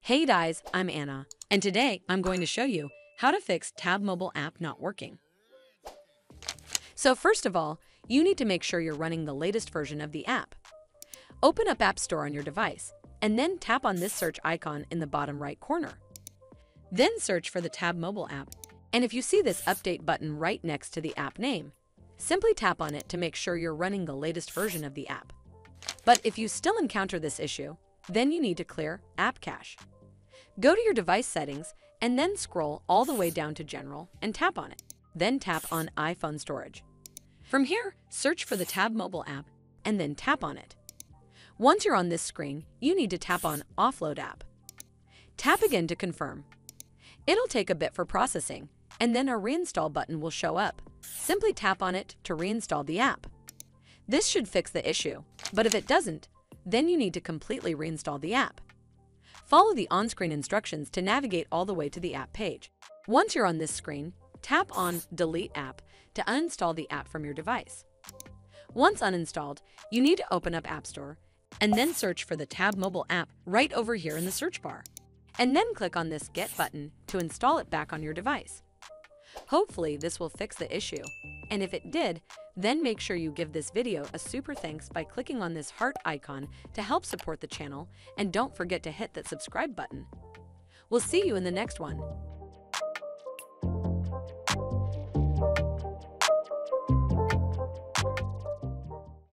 Hey guys, I'm Anna, and today I'm going to show you how to fix Tab mobile app not working. So first of all, you need to make sure you're running the latest version of the app. Open up App Store on your device, and then tap on this search icon in the bottom right corner. Then search for the Tab mobile app, and if you see this update button right next to the app name, simply tap on it to make sure you're running the latest version of the app. But if you still encounter this issue, then you need to clear App Cache. Go to your device settings and then scroll all the way down to General and tap on it. Then tap on iPhone Storage. From here, search for the Tab mobile app and then tap on it. Once you're on this screen, you need to tap on Offload App. Tap again to confirm. It'll take a bit for processing, and then a Reinstall button will show up. Simply tap on it to reinstall the app. This should fix the issue, but if it doesn't, then you need to completely reinstall the app. Follow the on-screen instructions to navigate all the way to the app page. Once you're on this screen, tap on Delete App to uninstall the app from your device. Once uninstalled, you need to open up App Store and then search for the Tab mobile app right over here in the search bar. And then click on this Get button to install it back on your device. Hopefully this will fix the issue, and if it did, then make sure you give this video a super thanks by clicking on this heart icon to help support the channel, and don't forget to hit that subscribe button. We'll see you in the next one.